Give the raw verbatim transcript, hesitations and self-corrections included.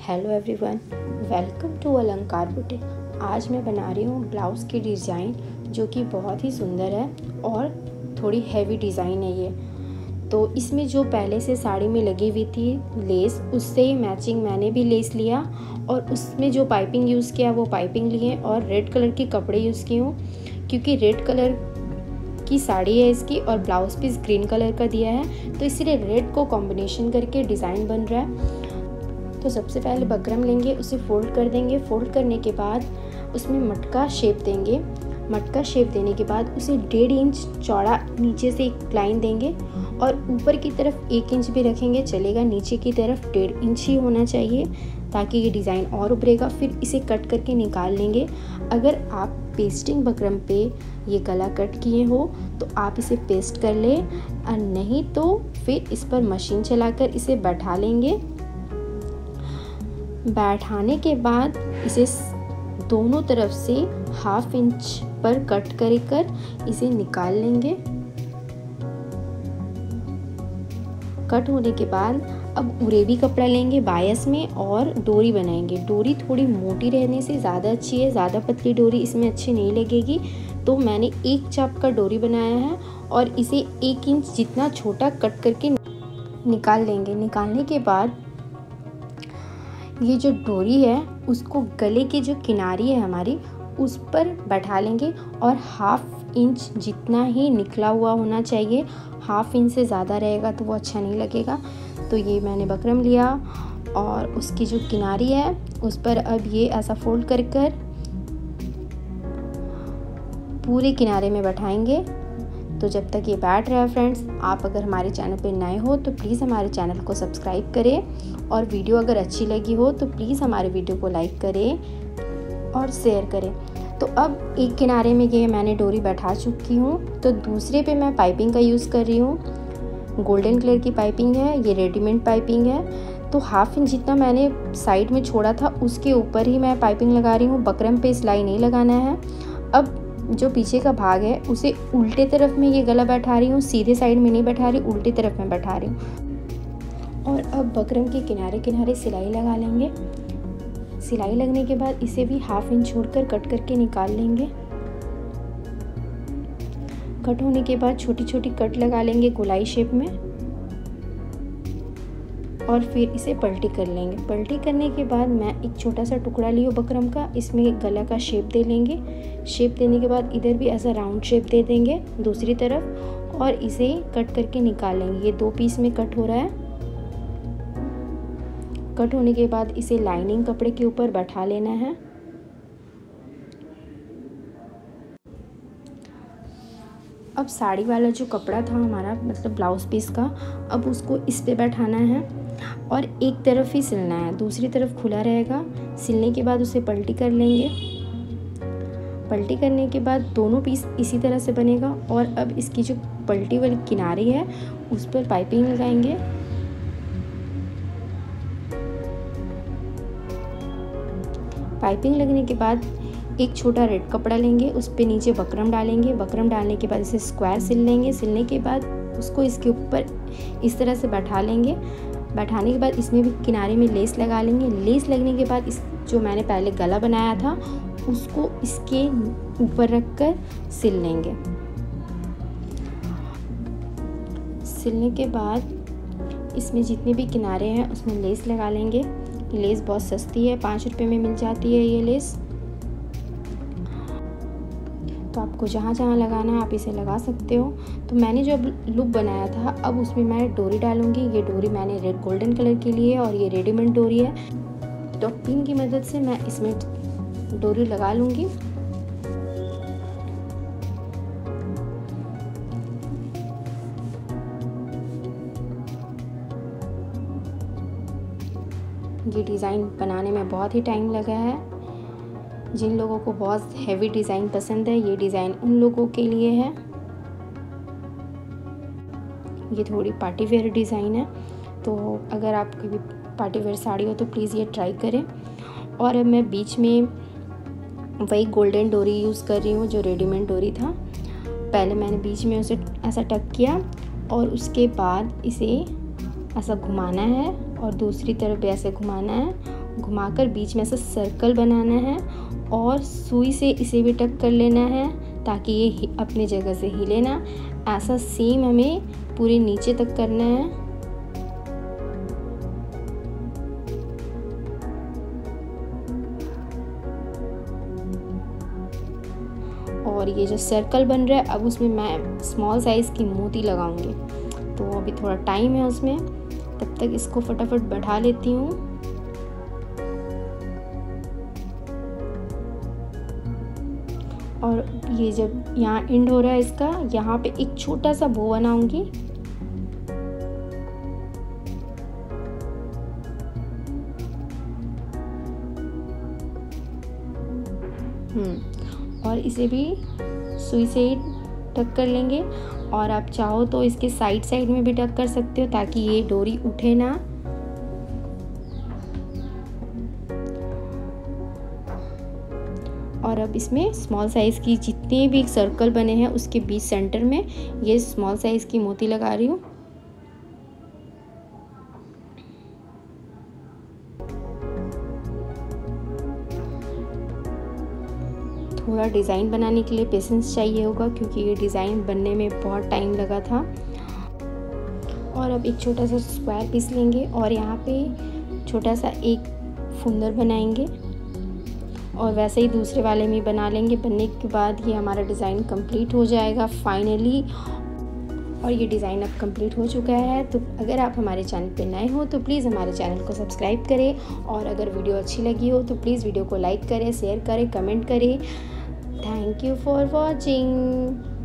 Hello everyone, welcome to Alankar boutique. आज मैं बना रही हूँ ब्लाउज़ की डिज़ाइन जो कि बहुत ही सुंदर है और थोड़ी हैवी डिज़ाइन है ये। तो इसमें जो पहले से साड़ी में लगी हुई थी लेस, उससे ही मैचिंग मैंने भी लेस लिया और उसमें जो पाइपिंग यूज़ किया वो पाइपिंग लिए और रेड कलर के कपड़े यूज़ किए हूँ क्योंकि रेड कलर की साड़ी है इसकी और ब्लाउज़ पीस ग्रीन कलर का दिया है, तो इसलिए रेड को कॉम्बिनेशन करके डिज़ाइन बन रहा है। तो सबसे पहले बकरम लेंगे, उसे फोल्ड कर देंगे। फोल्ड करने के बाद उसमें मटका शेप देंगे। मटका शेप देने के बाद उसे डेढ़ इंच चौड़ा नीचे से एक लाइन देंगे और ऊपर की तरफ एक इंच भी रखेंगे चलेगा, नीचे की तरफ डेढ़ इंच ही होना चाहिए ताकि ये डिज़ाइन और उभरेगा। फिर इसे कट करके निकाल लेंगे। अगर आप पेस्टिंग बकरम पे ये गला कट किए हो तो आप इसे पेस्ट कर लें और नहीं तो फिर इस पर मशीन चलाकर इसे बैठा लेंगे। बैठाने के बाद इसे दोनों तरफ से हाफ इंच पर कट कर कर इसे निकाल लेंगे। कट होने के बाद अब उरेबी कपड़ा लेंगे बायस में और डोरी बनाएंगे। डोरी थोड़ी मोटी रहने से ज़्यादा अच्छी है, ज़्यादा पतली डोरी इसमें अच्छी नहीं लगेगी। तो मैंने एक चाप का डोरी बनाया है और इसे एक इंच जितना छोटा कट करके निकाल लेंगे। निकालने के बाद ये जो डोरी है उसको गले की जो किनारी है हमारी उस पर बैठा लेंगे और हाफ इंच जितना ही निकला हुआ होना चाहिए। हाफ इंच से ज़्यादा रहेगा तो वो अच्छा नहीं लगेगा। तो ये मैंने बकरम लिया और उसकी जो किनारी है उस पर अब ये ऐसा फोल्ड कर कर पूरे किनारे में बैठाएंगे। तो जब तक ये बैठ रहा है फ्रेंड्स, आप अगर हमारे चैनल पे नए हो तो प्लीज़ हमारे चैनल को सब्सक्राइब करें और वीडियो अगर अच्छी लगी हो तो प्लीज़ हमारे वीडियो को लाइक करें और शेयर करें। तो अब एक किनारे में ये मैंने डोरी बैठा चुकी हूँ, तो दूसरे पे मैं पाइपिंग का यूज़ कर रही हूँ। गोल्डन कलर की पाइपिंग है, ये रेडीमेड पाइपिंग है। तो हाफ इंच जितना मैंने साइड में छोड़ा था उसके ऊपर ही मैं पाइपिंग लगा रही हूँ। बकरम पे सिलाई नहीं लगाना है। अब जो पीछे का भाग है उसे उल्टे तरफ में ये गला बैठा रही हूँ, सीधे साइड में नहीं बैठा रही, उल्टी तरफ में बैठा रही हूँ। और अब बकरम के किनारे किनारे सिलाई लगा लेंगे। सिलाई लगने के बाद इसे भी हाफ इंच छोड़कर कट करके निकाल लेंगे। कट होने के बाद छोटी छोटी कट लगा लेंगे गोलाई शेप में और फिर इसे पलटी कर लेंगे। पलटी करने के बाद मैं एक छोटा सा टुकड़ा लियो बकरम का, इसमें गला का शेप दे लेंगे। शेप देने के बाद इधर भी ऐसा राउंड शेप दे देंगे दूसरी तरफ और इसे कट करके निकाल लेंगे। ये दो पीस में कट हो रहा है। कट होने के बाद इसे लाइनिंग कपड़े के ऊपर बैठा लेना है। अब साड़ी वाला जो कपड़ा था हमारा, मतलब ब्लाउज पीस का, अब उसको इस पे बैठाना है और एक तरफ ही सिलना है, दूसरी तरफ खुला रहेगा। सिलने के बाद उसे पलटी कर लेंगे। पलटी करने के बाद दोनों पीस इसी तरह से बनेगा और अब इसकी जो पलटी वाली किनारी है उस पर पाइपिंग लगाएंगे। पाइपिंग लगने के बाद एक छोटा रेड कपड़ा लेंगे, उस पे नीचे बकरम डालेंगे। बकरम डालने के बाद इसे स्क्वायर सिल लेंगे। सिलने के बाद उसको इसके ऊपर इस तरह से बैठा लेंगे। बैठाने के बाद इसमें भी किनारे में लेस लगा लेंगे। लेस लगने के बाद इस जो मैंने पहले गला बनाया था उसको इसके ऊपर रख कर सिल लेंगे। सिलने के बाद इसमें जितने भी किनारे हैं उसमें लेस लगा लेंगे। लेस बहुत सस्ती है, पाँच रुपये में मिल जाती है ये लेस। तो आपको जहाँ जहाँ लगाना है आप इसे लगा सकते हो। तो मैंने जो लुक बनाया था अब उसमें मैं डोरी डालूंगी। ये डोरी मैंने रेड गोल्डन कलर की ली है और ये रेडीमेड डोरी है। तो पिन की मदद से मैं इसमें डोरी लगा लूँगी। ये डिज़ाइन बनाने में बहुत ही टाइम लगा है। जिन लोगों को बहुत हैवी डिज़ाइन पसंद है ये डिज़ाइन उन लोगों के लिए है। ये थोड़ी पार्टी वेयर डिज़ाइन है, तो अगर आपकी भी पार्टी वेयर साड़ी हो तो प्लीज़ ये ट्राई करें। और अब मैं बीच में वही गोल्डन डोरी यूज़ कर रही हूँ जो रेडीमेड डोरी था। पहले मैंने बीच में उसे ऐसा टक किया और उसके बाद इसे ऐसा घुमाना है और दूसरी तरफ भी ऐसे घुमाना है। घुमाकर बीच में से सर्कल बनाना है और सुई से इसे भी टक कर लेना है ताकि ये अपनी जगह से हिले ना। ऐसा सेम हमें पूरे नीचे तक करना है। और ये जो सर्कल बन रहा है, अब उसमें मैं स्मॉल साइज़ की मोती लगाऊंगी, तो अभी थोड़ा टाइम है उसमें, तब तक इसको फटाफट बढ़ा लेती हूँ। और ये जब यहाँ एंड हो रहा है इसका, यहाँ पे एक छोटा सा बो बनाऊंगी। हम्म और इसे भी सुई से ही टक कर लेंगे। और आप चाहो तो इसके साइड साइड में भी टक कर सकते हो ताकि ये डोरी उठे ना। और अब इसमें स्मॉल साइज़ की जितने भी सर्कल बने हैं उसके बीच सेंटर में ये स्मॉल साइज़ की मोती लगा रही हूँ। थोड़ा डिज़ाइन बनाने के लिए पेशेंस चाहिए होगा क्योंकि ये डिज़ाइन बनने में बहुत टाइम लगा था। और अब एक छोटा सा स्क्वायर पीस लेंगे और यहाँ पे छोटा सा एक फुंदर बनाएंगे और वैसे ही दूसरे वाले में बना लेंगे। बनने के बाद ये हमारा डिज़ाइन कंप्लीट हो जाएगा फाइनली। और ये डिज़ाइन अब कंप्लीट हो चुका है। तो अगर आप हमारे चैनल पे नए हो तो प्लीज़ हमारे चैनल को सब्सक्राइब करें और अगर वीडियो अच्छी लगी हो तो प्लीज़ वीडियो को लाइक करें, शेयर करें, कमेंट करें। Thank you for watching.